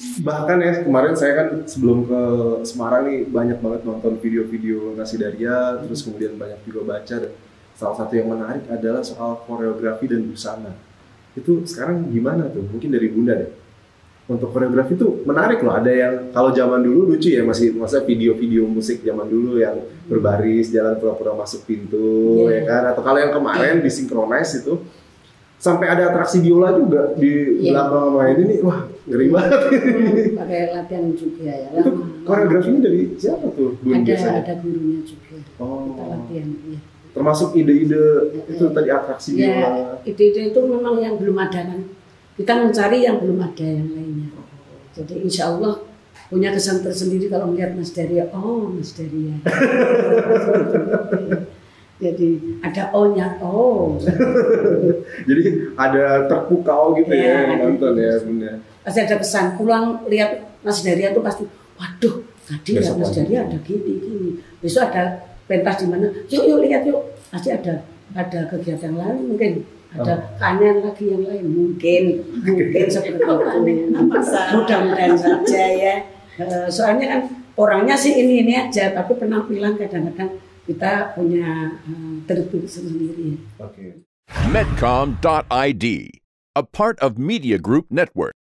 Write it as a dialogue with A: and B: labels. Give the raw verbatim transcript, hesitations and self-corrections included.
A: Bahkan ya kemarin saya kan sebelum ke Semarang nih banyak banget nonton video-video Nasidaria, hmm. terus kemudian banyak juga baca. Dan salah satu yang menarik adalah soal koreografi dan busana. Itu sekarang gimana tuh? Mungkin dari Bunda deh. Untuk koreografi itu menarik loh. Ada yang kalau zaman dulu lucu ya, masih masa video-video musik zaman dulu yang berbaris jalan pura-pura masuk pintu, yeah. ya kan? Atau kalau yang kemarin disinkronize itu sampai ada atraksi biola juga di yeah. belakang main ini, wah ngeri banget.
B: Pakai latihan juga ya.
A: Itu koreografinya dari siapa tuh?
B: Ada biasanya? Ada gurunya juga.
A: Oh.
B: Kita latihan. Ya.
A: Termasuk ide-ide ya, itu tadi atraksi
B: ya,
A: biola.
B: Ide-ide itu memang yang belum ada kan. Kita mencari yang belum ada yang lainnya. Jadi insya Allah punya kesan tersendiri kalau melihat Mas Daria. Oh, Mas Daria. Jadi ada O-nya, oh.
A: Jadi ada terpukau gitu ya, ya nonton ya Bunda.
B: Pasti ada kesan. Pulang lihat Mas Daria tuh pasti, waduh, tadi ya Mas Daria ada gini gini. Besok ada pentas di mana? Yuk yuk lihat yuk. Pasti ada ada kegiatan lain mungkin. Ada oh. keanehan lagi yang lain mungkin mungkin seperti itu. Mudah-mudahan saja ya. Soalnya kan orangnya sih ini ini aja, tapi penampilan kadang-kadang kita punya uh, tertutup sendiri.
A: Okay.
C: Medcom dot I D, a part of Media Group Network.